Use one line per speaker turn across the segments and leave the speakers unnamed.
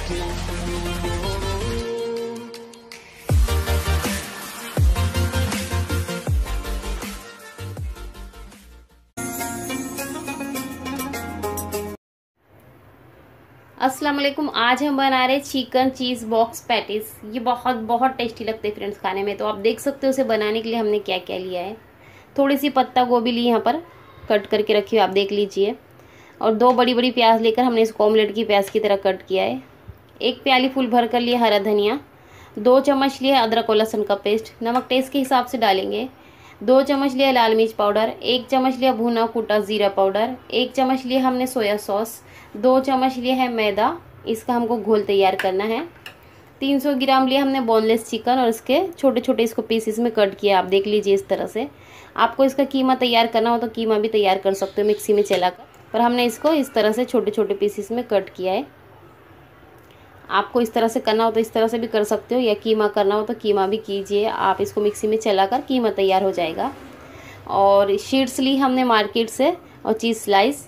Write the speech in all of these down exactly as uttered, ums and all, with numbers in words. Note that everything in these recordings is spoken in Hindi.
अस्सलाम वालेकुम। आज हम बना रहे चिकन चीज बॉक्स पैटीज। ये बहुत बहुत टेस्टी लगते हैं फ्रेंड्स खाने में। तो आप देख सकते हो उसे बनाने के लिए हमने क्या क्या लिया है। थोड़ी सी पत्ता गोभी ली यहाँ पर कट करके रखी हुई, आप देख लीजिए। और दो बड़ी बड़ी प्याज लेकर हमने इसको ऑमलेट की प्याज की तरह कट किया है। एक प्याली फूल भर कर लिया हरा धनिया। दो चम्मच लिया अदरक और लहसुन का पेस्ट। नमक टेस्ट के हिसाब से डालेंगे। दो चम्मच लिया लाल मिर्च पाउडर। एक चम्मच लिया भुना कूटा जीरा पाउडर। एक चम्मच लिया हमने सोया सॉस। दो चम्मच लिया है मैदा। इसका हमको घोल तैयार करना है। तीन सौ ग्राम लिया हमने बोनलेस चिकन और इसके छोटे छोटे इसको पीसेस में कट किया, आप देख लीजिए इस तरह से। आपको इसका कीमा तैयार करना हो तो कीमा भी तैयार कर सकते हो मिक्सी में चलाकर, पर हमने इसको इस तरह से छोटे छोटे पीसेस में कट किया है। आपको इस तरह से करना हो तो इस तरह से भी कर सकते हो, या कीमा करना हो तो कीमा भी कीजिए। आप इसको मिक्सी में चलाकर कीमा तैयार हो जाएगा। और शीट्स ली हमने मार्केट से और चीज़ स्लाइस।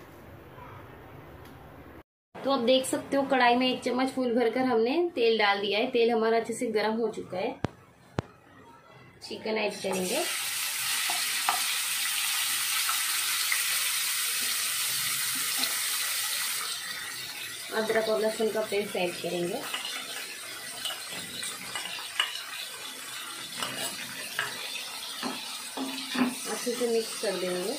तो आप देख सकते हो कढ़ाई में एक चम्मच फूल भरकर हमने तेल डाल दिया है। तेल हमारा अच्छे से गर्म हो चुका है। चिकन ऐड करेंगे। अदरक और लहसुन का पेस्ट ऐड करेंगे। अच्छे से मिक्स कर देंगे।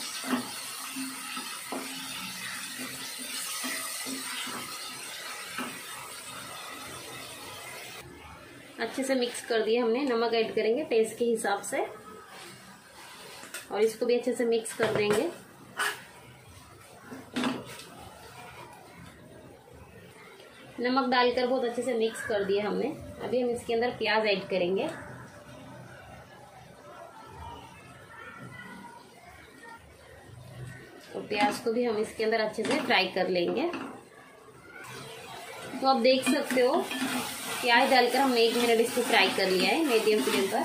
अच्छे से मिक्स कर दिया हमने। नमक ऐड करेंगे टेस्ट के हिसाब से और इसको भी अच्छे से मिक्स कर देंगे। नमक डालकर बहुत अच्छे से मिक्स कर दिया हमने। अभी हम इसके अंदर प्याज ऐड करेंगे। तो प्याज को भी हम इसके अंदर अच्छे से फ्राई कर लेंगे। तो आप देख सकते हो प्याज डालकर हमने एक मिनट इसको फ्राई कर लिया है मीडियम फ्लेम पर।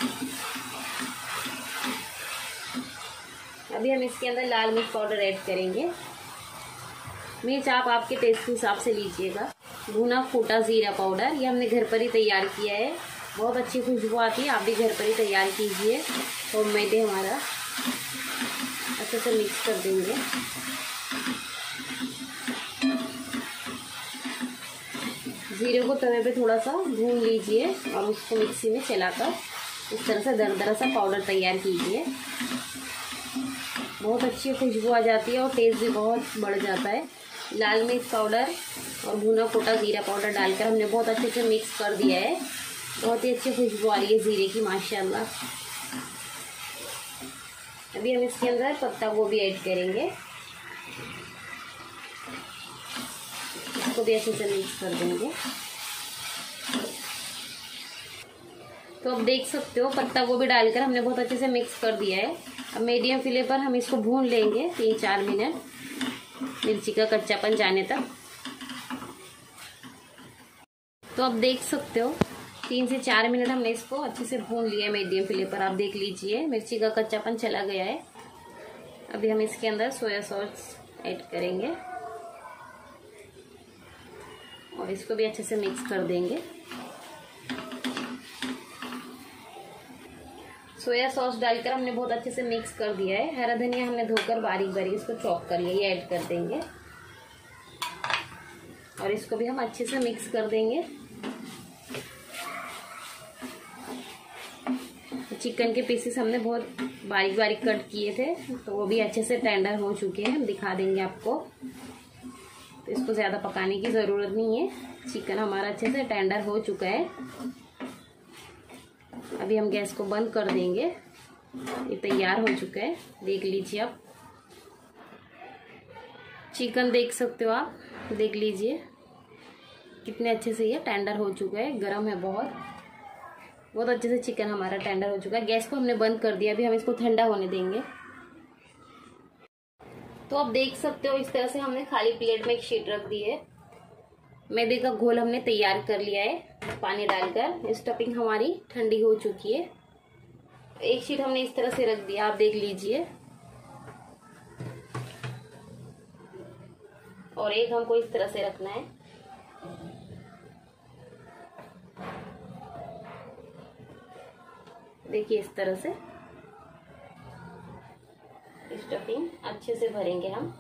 अभी हम इसके अंदर लाल मिर्च पाउडर ऐड करेंगे। मिर्च आप आपके टेस्ट के हिसाब से लीजिएगा। भुना कूटा जीरा पाउडर, ये हमने घर पर ही तैयार किया है। बहुत अच्छी खुशबू आती है, आप भी घर पर ही तैयार कीजिए। होममेड है हमारा। अच्छे से मिक्स कर देंगे। जीरे को तवे पे थोड़ा सा भून लीजिए और उसको मिक्सी में चलाकर इस तरह से दरदरा सा पाउडर तैयार कीजिए। बहुत अच्छी खुशबू आ जाती है और टेस्ट भी बहुत बढ़ जाता है। लाल मिर्च पाउडर और भुना कोटा जीरा पाउडर डालकर हमने बहुत अच्छे से मिक्स कर दिया है। बहुत ही अच्छी खुशबू आ रही है जीरे की, माशाल्लाह। अभी हम इसके अंदर पत्ता गोभी ऐड करेंगे। इसको भी अच्छे से मिक्स कर देंगे। तो अब देख सकते हो पत्ता गोभी डालकर हमने बहुत अच्छे से मिक्स कर दिया है। अब मीडियम फ्लेम पर हम इसको भून लेंगे तीन चार मिनट, मिर्ची का कच्चापन जाने तक। तो अब देख सकते हो तीन से चार मिनट हमने इसको अच्छे से भून लिया है मीडियम फ्लेम पर। आप देख लीजिए मिर्ची का कच्चापन चला गया है। अभी हम इसके अंदर सोया सॉस ऐड करेंगे और इसको भी अच्छे से मिक्स कर देंगे। सोया सॉस डालकर हमने बहुत अच्छे से मिक्स कर दिया है। हरा धनिया हमने धोकर बारीक बारीक इसको चॉप कर लिया, ये ऐड कर देंगे और इसको भी हम अच्छे से मिक्स कर देंगे। चिकन के पीसेस हमने बहुत बारीक बारीक कट किए थे, तो वो भी अच्छे से टेंडर हो चुके हैं। हम दिखा देंगे आपको। तो इसको ज़्यादा पकाने की ज़रूरत नहीं है। चिकन हमारा अच्छे से टेंडर हो चुका है। अभी हम गैस को बंद कर देंगे। ये तैयार हो चुका है, देख लीजिए आप। चिकन देख सकते हो आप, देख लीजिए कितने अच्छे से ये टेंडर हो चुका है। गरम है बहुत बहुत अच्छे से चिकन हमारा टेंडर हो चुका है। गैस को हमने बंद कर दिया। अभी हम इसको ठंडा होने देंगे। तो आप देख सकते हो इस तरह से हमने खाली प्लेट में एक शीट रख दी है। मैदे का घोल हमने तैयार कर लिया है पानी डालकर। स्टफिंग हमारी ठंडी हो चुकी है। एक शीट हमने इस तरह से रख दिया, आप देख लीजिए। और एक हमको इस तरह से रखना है। देखिए इस तरह से स्टफिंग अच्छे से भरेंगे हम।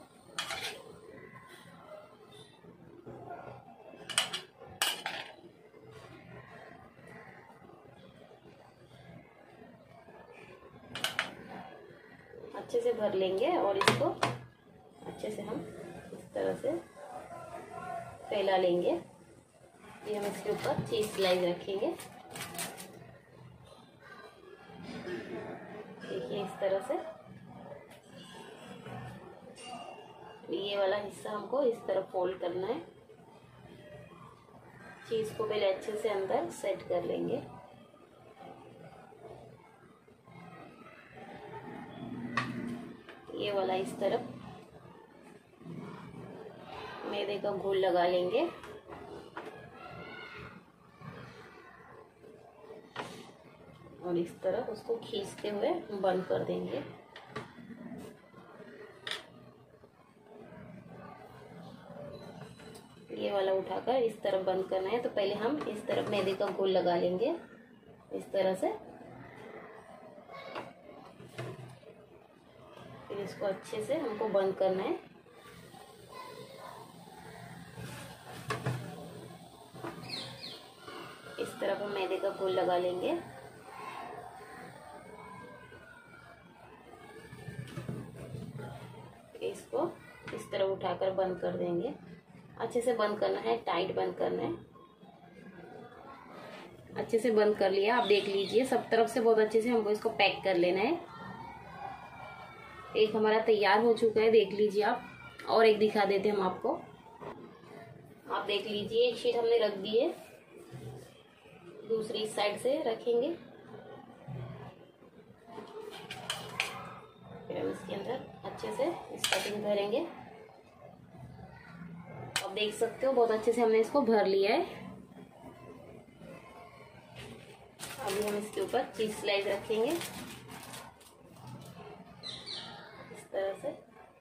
अच्छे से भर लेंगे और इसको अच्छे से हम इस तरह से फैला लेंगे। ये हम इसके ऊपर चीज स्लाइस रखेंगे। देखिए इस तरह से ये वाला हिस्सा हमको इस तरह फोल्ड करना है। चीज को पहले अच्छे से अंदर सेट कर लेंगे। ये वाला इस तरफ मैदे का घोल लगा लेंगे और इस तरफ उसको खींचते हुए बंद कर देंगे। ये वाला उठाकर इस तरफ बंद करना है। तो पहले हम इस तरफ मैदे का घोल लगा लेंगे इस तरह से। फिर इसको अच्छे से हमको बंद करना है। इस तरफ हम मैदे का घोल लगा लेंगे। इसको इस तरह उठाकर बंद कर देंगे। अच्छे से बंद करना है, टाइट बंद करना है। अच्छे से बंद कर लिया। आप देख लीजिए सब तरफ से बहुत अच्छे से हमको इसको पैक कर लेना है। एक हमारा तैयार हो चुका है, देख लीजिए आप। और एक दिखा देते हम आपको। आप देख लीजिए एक शीट हमने रख दी है, दूसरी साइड से रखेंगे। फिर हम इसके अंदर अच्छे से स्टफिंग भरेंगे। आप देख सकते हो बहुत अच्छे से हमने इसको भर लिया है। अभी हम इसके ऊपर चीज स्लाइस रखेंगे इस तरह से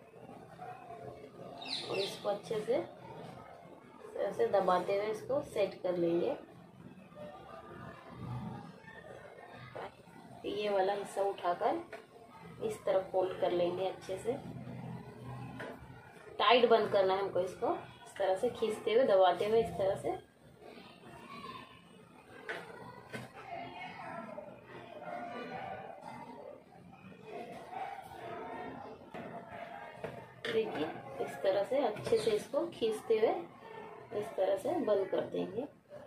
और इसको अच्छे से इस तरह से दबाते हुए इसको सेट कर लेंगे। ये वाला हिस्सा उठाकर इस तरफ फोल्ड कर लेंगे। अच्छे से टाइट बंद करना है हमको इसको, इस तरह से खींचते हुए दबाते हुए इस तरह से। देखिए इस तरह से अच्छे से इसको खींचते हुए इस तरह से बंद कर देंगे।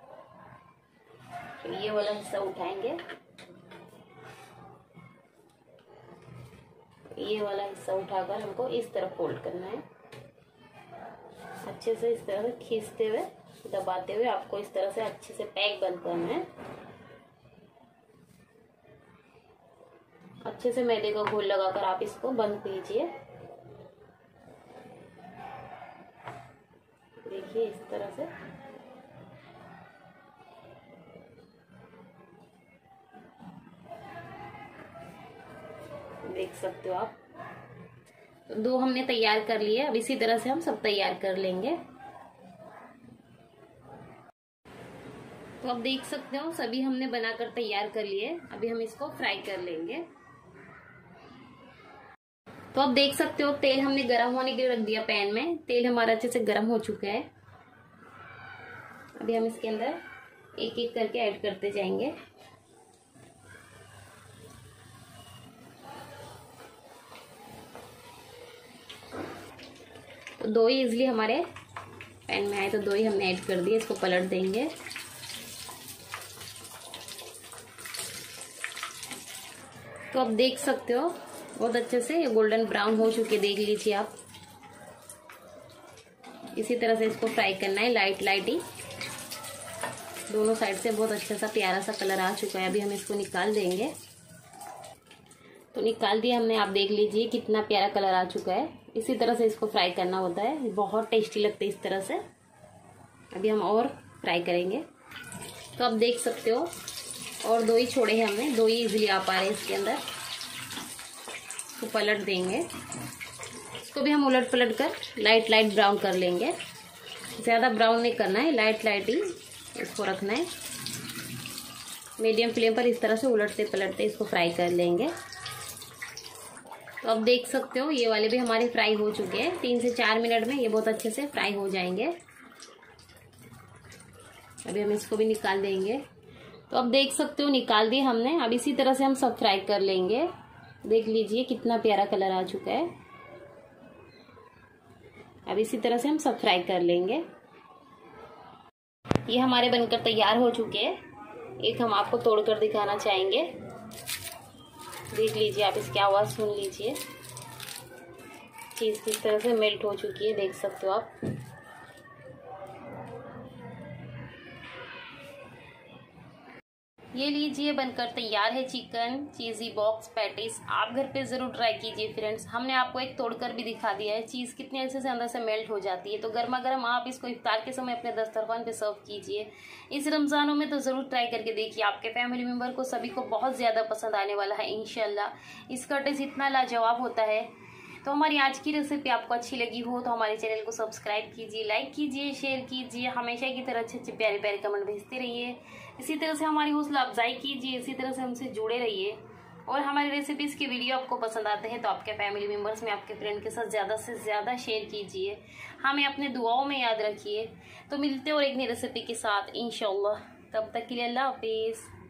तो ये वाला हिस्सा उठाएंगे। ये वाला हिस्सा उठाकर हमको इस तरफ फोल्ड करना है। अच्छे से इस तरह से खींचते हुए दबाते हुए आपको इस तरह से अच्छे से पैक बंद करना है। अच्छे से मैदे का घोल लगाकर आप इसको बंद कीजिए। देखिए इस तरह से देख सकते हो आप। तो दो हमने तैयार कर लिए। अब इसी तरह से हम सब तैयार कर लेंगे। तो अब देख सकते हो सभी हमने बनाकर तैयार कर लिए। अभी हम इसको फ्राई कर लेंगे। तो अब देख सकते हो तेल हमने गर्म होने के लिए रख दिया पैन में। तेल हमारा अच्छे से गर्म हो चुका है। अभी हम इसके अंदर एक एक करके ऐड करते जाएंगे। तो दो ही इजली हमारे पैन में आए तो दो ही हमने ऐड कर दिए। इसको पलट देंगे। तो अब देख सकते हो बहुत अच्छे से ये गोल्डन ब्राउन हो चुके, देख लीजिए आप। इसी तरह से इसको फ्राई करना है लाइट लाइट ही। दोनों साइड से बहुत अच्छा सा प्यारा सा कलर आ चुका है। अभी हम इसको निकाल देंगे। तो निकाल दिया हमने। आप देख लीजिए कितना प्यारा कलर आ चुका है। इसी तरह से इसको फ्राई करना होता है, बहुत टेस्टी लगते हैं इस तरह से। अभी हम और फ्राई करेंगे। तो आप देख सकते हो और दो ही छोड़े हैं हमने, दो ही इजीली आ पा रहे हैं इसके अंदर। तो पलट देंगे। इसको भी हम उलट पलट कर लाइट लाइट ब्राउन कर लेंगे। ज़्यादा ब्राउन नहीं करना है, लाइट लाइट ही इसको रखना है। मीडियम फ्लेम पर इस तरह से उलटते पलटते इसको फ्राई कर लेंगे। तो अब देख सकते हो ये वाले भी हमारे फ्राई हो चुके हैं। तीन से चार मिनट में ये बहुत अच्छे से फ्राई हो जाएंगे। अभी हम इसको भी निकाल देंगे। तो अब देख सकते हो निकाल दिए हमने। अब इसी तरह से हम सब फ्राई कर लेंगे। देख लीजिए कितना प्यारा कलर आ चुका है। अब इसी तरह से हम सब फ्राई कर लेंगे। ये हमारे बनकर तैयार हो चुके हैं। एक हम आपको तोड़कर दिखाना चाहेंगे। देख लीजिए आप, इसकी आवाज़ सुन लीजिए। चीज़ किस तरह से मेल्ट हो चुकी है, देख सकते हो आप। ये लीजिए बनकर तैयार है चिकन चीज़ी बॉक्स पैटीज। आप घर पे ज़रूर ट्राई कीजिए फ्रेंड्स। हमने आपको एक तोड़कर भी दिखा दिया है। चीज़ कितने अच्छे से अंदर से मेल्ट हो जाती है। तो गर्मा गर्म आप इसको इफ्तार के समय अपने दस्तरखान पे सर्व कीजिए। इस रमज़ानों में तो ज़रूर ट्राई करके देखिए। आपके फैमिली मेम्बर को सभी को बहुत ज़्यादा पसंद आने वाला है इंशाल्लाह। इसका टेस्ट इतना लाजवाब होता है। तो हमारी आज की रेसिपी आपको अच्छी लगी हो तो हमारे चैनल को सब्सक्राइब कीजिए, लाइक कीजिए, शेयर कीजिए। हमेशा की तरह अच्छे अच्छे प्यारे प्यारे कमेंट भेजते रहिए। इसी तरह से हमारी हौसला अफजाई कीजिए। इसी तरह से हमसे जुड़े रहिए। और हमारी रेसिपीज़ की वीडियो आपको पसंद आते हैं तो आपके फैमिली मेम्बर्स में, आपके फ्रेंड के साथ ज़्यादा से ज़्यादा शेयर कीजिए। हमें अपने दुआओं में याद रखिए। तो मिलते और एक नई रेसिपी के साथ इंशाल्लाह। तब तक के लिए अल्लाह हाफिज़।